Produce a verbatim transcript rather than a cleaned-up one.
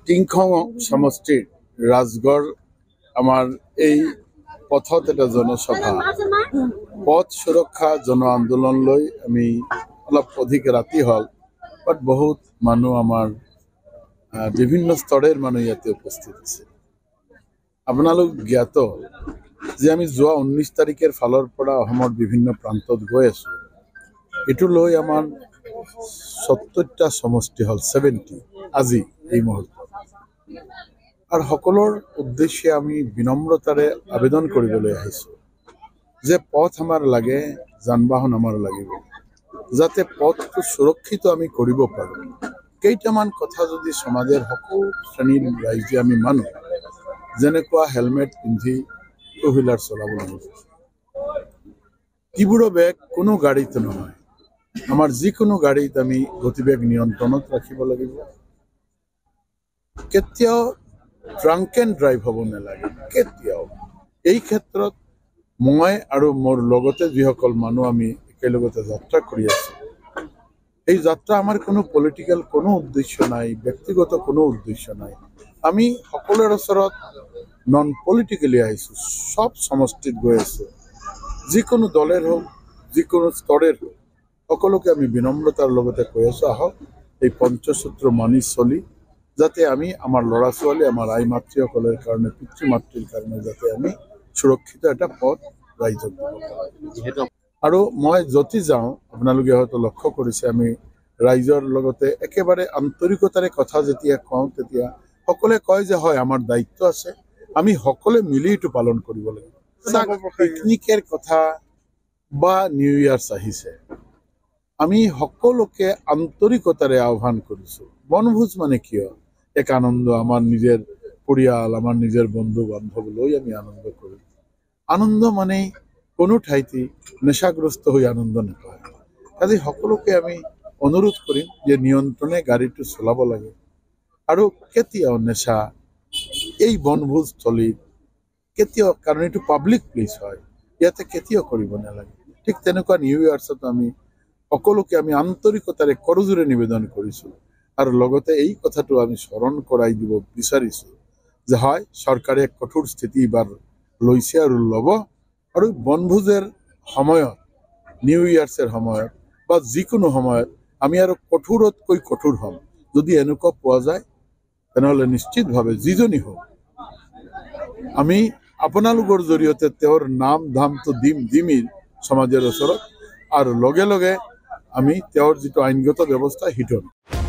টিংখং সমষ্টিৰ ৰাজগড় আমাৰ এই পথত এটা জনসভা পথ সুৰক্ষা জন আন্দোলনলৈ আমি অলপ অধিক ৰাতি হল বাট বহুত মানুহ আমাৰ বিভিন্ন স্তৰৰ মানুহ ইয়াতে উপস্থিত আছে। আপোনালোক জ্ঞাত যে আমি যোৱা ঊনৈশ তাৰিখৰ ফালৰ পৰা অসমৰ বিভিন্ন প্ৰান্তত গৈ আছো। এটো লৈ আমাৰ সত্তৰটা সমষ্টি হল সত্তৰ আজি এই মুহূৰ্তত আৰু সকলোৰ উদ্দেশ্যে আমি বিনম্ৰতাৰে আবেদন কৰিবলৈ আহিছো যে পথ আমাৰ লাগে, যান-বাহন আমাৰ লাগিব, যাতে পথটো সুৰক্ষিত আমি কৰিব পাৰো। কেইটামান কথা যদি সমাজৰ সকলো শ্ৰেণীৰ ৰাইজে আমি মানো, যেনেকুৱা হেলমেট পিন্ধি টু হুইলাৰ চলাব লাগিব, তীব্ৰ বেগ কোনো গাড়ীত নহয়, আমাৰ যিকোনো গাড়ীত আমি গতিবেগ নিয়ন্ত্ৰণত ৰাখিব লাগিব, কেতিয়াও ড্ৰাংক এণ্ড ড্ৰাইভ হ'ব নালাগে কেতিয়াও। এই ক্ষেত্ৰত মই আৰু মোৰ লগতে যিসকল মানুহ আমি একেলগতে যাত্ৰা কৰি আছো, এই যাত্ৰা আমাৰ কোনো পলিটিক্যাল কোনো উদ্দেশ্য নাই, ব্যক্তিগত কোনো উদ্দেশ্য নাই। আমি সকলোৰ ওচৰত নন পলিটিক্যালি আহিছো, সব সমষ্টিত গৈ আছো, যিকোনো দলের হোক যিকোনো স্তরের হোক সকলোকে আমি বিনম্রতার লগতে কৈ আছো আহক এই পঞ্চসূত্র মানি চলি যাতে আমি আমার লৰা ছোৱালী আমার আই মাতৃসকলৰ কাৰণে পিতৃ মাতৃৰ কাৰণে যাতে আমি সুৰক্ষিত এটা পথ ৰাইজক দিব পাৰো। আৰু মই যতি যাওঁ আপোনালোকে হয়তো লক্ষ্য কৰিছে আমি ৰাইজৰ লগতে একেবাৰে আন্তৰিকতাৰে কথা যেতিয়া কওঁ তেতিয়া সকলোৱে কয় যে হয় আমাৰ দায়িত্ব আছে, আমি সকলোৱে মিলি এটো পালন কৰিব লাগিব। পিকনিকের কথা বা নিউ ইয়ার্স আহিছে, আমি সকলোকে আন্তরিকতারে আহ্বান করেছো। বনভোজ মানে কিয় এক আনন্দ, আমার নিজের পরিয়াল আমার নিজের বন্ধু বান্ধব লৈ আমি আনন্দ করি। আনন্দ মানে কোনো ঠাইতে নেশাগ্রস্ত হয়ে আনন্দ নাপায়। কাজে সকলোকে আমি অনুরোধ করিম যে নিয়ন্ত্রণে গাড়ীটো চলাব লাগে আৰু কেতিয়াও নেশা এই বনভোজস্থলীত কেতিয়াও, কারণ এটো পাব্লিক প্লেস হয়, ইয়াতে কেতিয়াও কৰিব নালাগে। ঠিক তেনেকুৱা নিউ ইয়ার্সত আমি সকলোকে আমি আন্তরিকতাৰে করজোৰে নিবেদন কৰিছো আৰু লগতে এই কথাটো আমি স্মৰণ কৰাই দিব বিচাৰিছো যে হয় চৰকাৰে এক কঠোৰ স্থিতি এবাৰ লৈছে আৰু ল'ব, আৰু বনভোজের সময়ত নিউ ইয়ার্সের সময়ত বা যিকোনো সময়ত আমি আৰু কঠোৰতকৈ কঠোৰ হম। যদি এনেকুৱা পোৱা যায় তেনেহলে নিশ্চিতভাৱে যিজনী হোক আমি আপোনালোকৰ জৰিয়তে তেওঁৰ নাম ধামটো দিম দিমি সমাজৰ ওচৰত আৰু লগে লগে আমি তেওঁৰ যিটো আইনগত ব্যৱস্থা হিটো